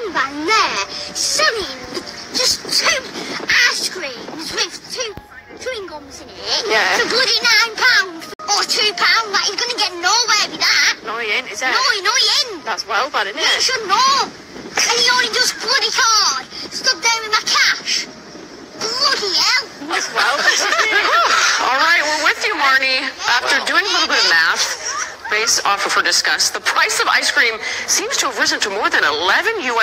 van there selling just 2 ice creams with 2 chewing gums in it for bloody £9 or £2. Like, he's going to get nowhere with that. No, he ain't, is it? No, he ain't. That's well bad, isn't it? You should know. And he only does bloody card. Stood there with my cash. Bloody hell. That's well bad. All right, we're with you, Marnie. After doing a little bit of math, based off of her discuss, the price of ice cream seems to have risen to more than 11 US